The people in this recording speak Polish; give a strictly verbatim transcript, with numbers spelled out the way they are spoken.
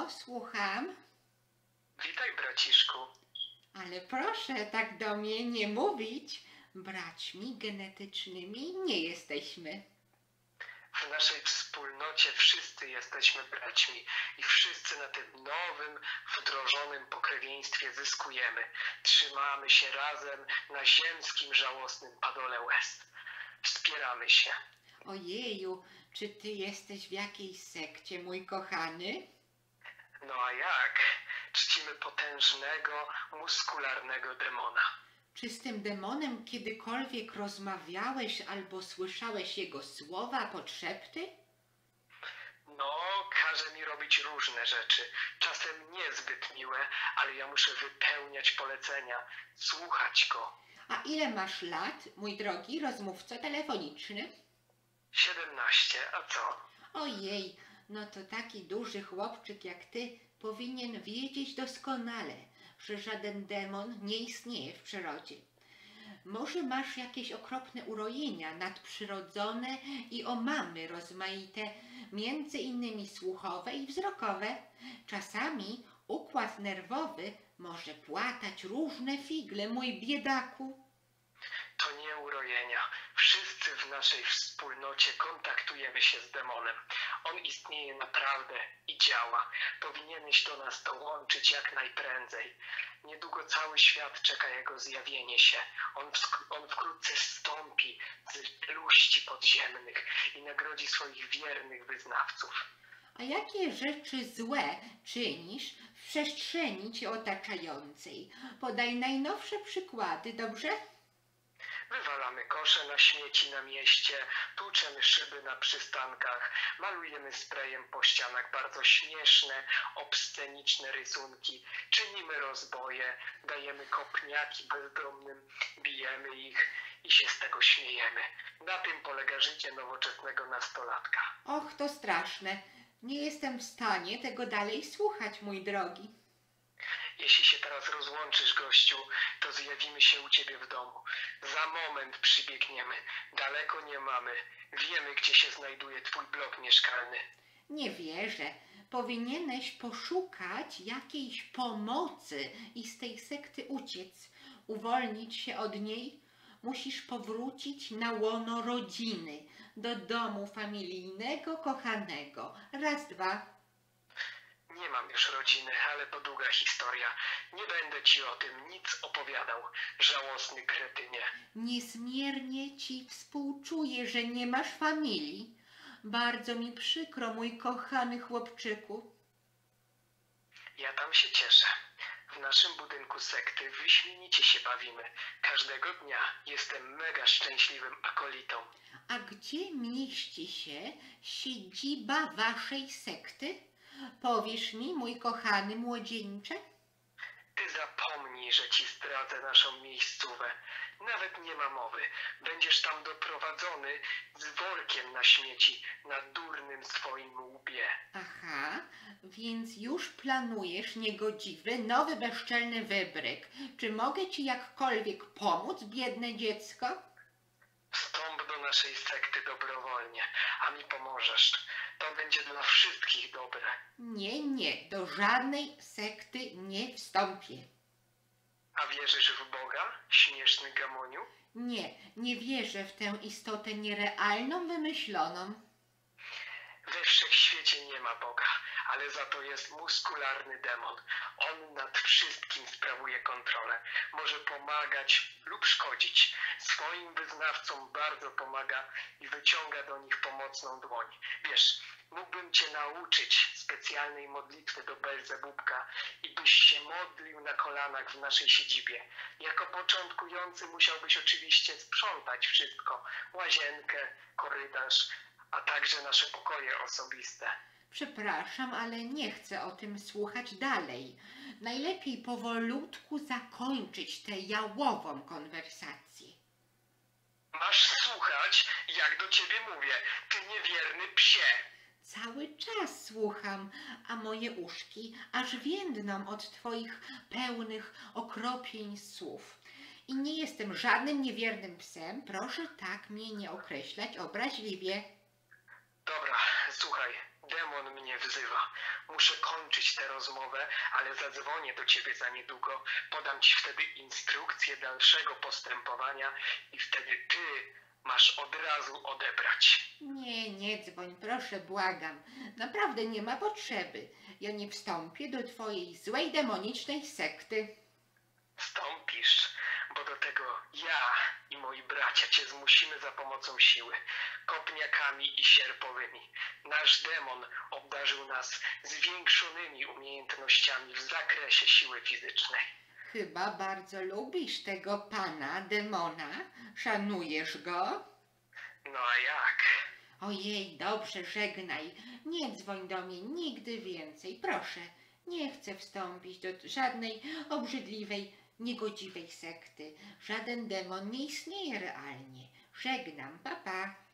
No, słucham. Witaj, braciszku. Ale proszę tak do mnie nie mówić. Braćmi genetycznymi nie jesteśmy. W naszej wspólnocie wszyscy jesteśmy braćmi i wszyscy na tym nowym, wdrożonym pokrewieństwie zyskujemy. Trzymamy się razem na ziemskim, żałosnym padole łez. Wspieramy się. Ojeju, czy ty jesteś w jakiejś sekcie, mój kochany? No a jak? Czcimy potężnego, muskularnego demona. Czy z tym demonem kiedykolwiek rozmawiałeś albo słyszałeś jego słowa, podszepty? No, każe mi robić różne rzeczy, czasem niezbyt miłe, ale ja muszę wypełniać polecenia, słuchać go. A ile masz lat, mój drogi rozmówco telefoniczny? Siedemnaście, a co? Ojej, no to taki duży chłopczyk jak ty powinien wiedzieć doskonale, że żaden demon nie istnieje w przyrodzie. Może masz jakieś okropne urojenia nadprzyrodzone i omamy rozmaite, między innymi słuchowe i wzrokowe. Czasami układ nerwowy może płatać różne figle, mój biedaku. To nie urojenia. Wszyscy w naszej wspólnocie kontaktujemy się z demonem. On istnieje naprawdę i działa. Powinieneś do nas dołączyć jak najprędzej. Niedługo cały świat czeka jego zjawienie się. On, wsk- on wkrótce zstąpi z luści podziemnych i nagrodzi swoich wiernych wyznawców. A jakie rzeczy złe czynisz w przestrzeni cię otaczającej? Podaj najnowsze przykłady, dobrze? Wywalamy kosze na śmieci na mieście, tłuczemy szyby na przystankach, malujemy sprayem po ścianach bardzo śmieszne, obsceniczne rysunki, czynimy rozboje, dajemy kopniaki bezdomnym, bijemy ich i się z tego śmiejemy. Na tym polega życie nowoczesnego nastolatka. Och, to straszne. Nie jestem w stanie tego dalej słuchać, mój drogi. Jeśli się teraz rozłączysz, gościu, to zjawimy się u ciebie w domu. Za moment przybiegniemy. Daleko nie mamy. Wiemy, gdzie się znajduje twój blok mieszkalny. Nie wierzę. Powinieneś poszukać jakiejś pomocy i z tej sekty uciec. Uwolnić się od niej. Musisz powrócić na łono rodziny, do domu familijnego, kochanego. Raz, dwa. Nie mam już rodziny, ale to długa historia. Nie będę ci o tym nic opowiadał, żałosny kretynie. Niezmiernie ci współczuję, że nie masz familii. Bardzo mi przykro, mój kochany chłopczyku. Ja tam się cieszę. W naszym budynku sekty wyśmienicie się bawimy. Każdego dnia jestem mega szczęśliwym akolitą. A gdzie mieści się siedziba waszej sekty? Powiesz mi, mój kochany młodzieńcze? Ty zapomnij, że ci zdradzę naszą miejscówę. Nawet nie ma mowy. Będziesz tam doprowadzony z workiem na śmieci na durnym swoim łbie. Aha, więc już planujesz, niegodziwy, nowy bezczelny wybryk. Czy mogę ci jakkolwiek pomóc, biedne dziecko? Wstąp do naszej sekty dobrowolnie, a mi pomożesz. To będzie dla wszystkich dobre. Nie, nie, do żadnej sekty nie wstąpię. A wierzysz w Boga, śmieszny gamoniu? Nie, nie wierzę w tę istotę nierealną, wymyśloną. We wszechświecie nie ma Boga, ale za to jest muskularny demon. On nad wszystkim sprawuje kontrolę. Może pomagać lub szkodzić. Swoim wyznawcom bardzo pomaga i wyciąga do nich pomocną dłoń. Wiesz, mógłbym cię nauczyć specjalnej modlitwy do Belzebubka i byś się modlił na kolanach w naszej siedzibie. Jako początkujący musiałbyś oczywiście sprzątać wszystko. Łazienkę, korytarz, a także nasze pokoje osobiste. Przepraszam, ale nie chcę o tym słuchać dalej. Najlepiej powolutku zakończyć tę jałową konwersację. Masz słuchać, jak do ciebie mówię, ty niewierny psie. Cały czas słucham, a moje uszki aż więdną od twoich pełnych okropieństw słów. I nie jestem żadnym niewiernym psem, proszę tak mnie nie określać obraźliwie. Dobra, słuchaj, Demon mnie wzywa. Muszę kończyć tę rozmowę, ale zadzwonię do ciebie za niedługo. Podam ci wtedy instrukcję dalszego postępowania i wtedy ty masz od razu odebrać. Nie, nie dzwoń, proszę, błagam. Naprawdę nie ma potrzeby. Ja nie wstąpię do twojej złej, demonicznej sekty. Wstąpisz, bo do tego ja i moi bracia cię zmusimy za pomocą siły, kopniakami i sierpowymi. Nasz demon obdarzył nas zwiększonymi umiejętnościami w zakresie siły fizycznej. Chyba bardzo lubisz tego pana demona. Szanujesz go? No a jak? Ojej, dobrze, żegnaj. Nie dzwoń do mnie nigdy więcej. Proszę, nie chcę wstąpić do żadnej obrzydliwej, niegodziwej sekty. Żaden demon nie istnieje realnie. Żegnam, pa, pa.